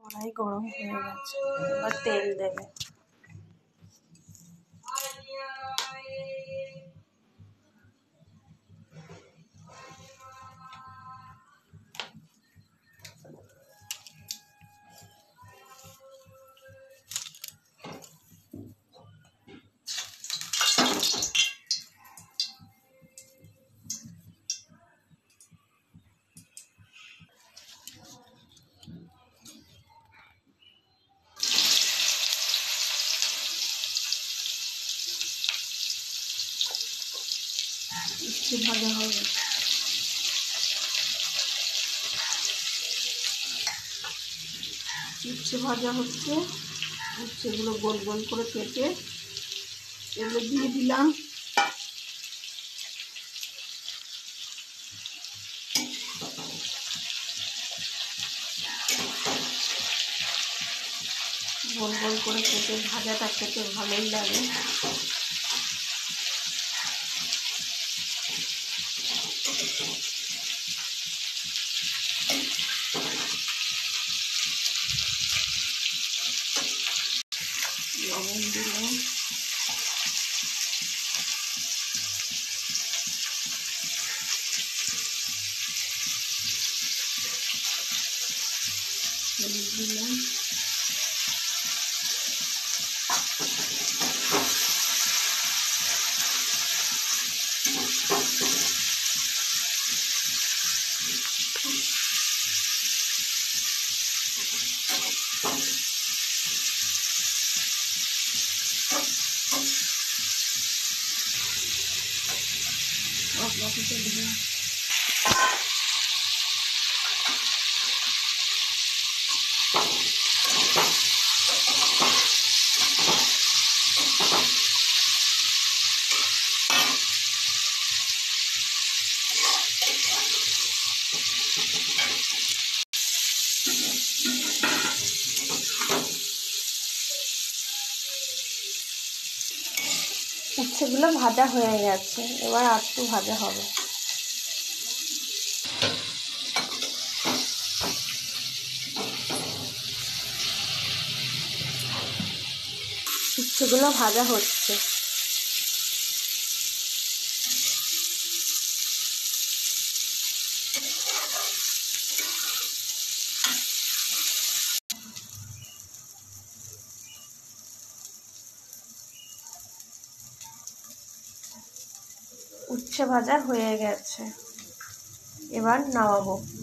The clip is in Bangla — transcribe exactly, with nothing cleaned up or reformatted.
কড়াই গরম হয়ে গেছে, এবার তেল দেবে। উচ্ছে ভাজা হবে, উচ্ছে ভাজা হচ্ছে। উচ্ছেগুলো গোল গোল করে কেটে এগুলো দিয়ে দিলাম। গোল গোল করে কেটে ভাজাটা খেতে ভালোই লাগে। লবণ দিলাম, হলুদ দিলাম, মশলাটা দিলাম। উচ্ছেগুলো ভাজা হয়ে গেছে, এবার আর একটু ভাজা হবে। উচ্ছেগুলো ভাজা হচ্ছে। উচ্ছে ভাজা হয়ে গেছে, এবার নামাবো।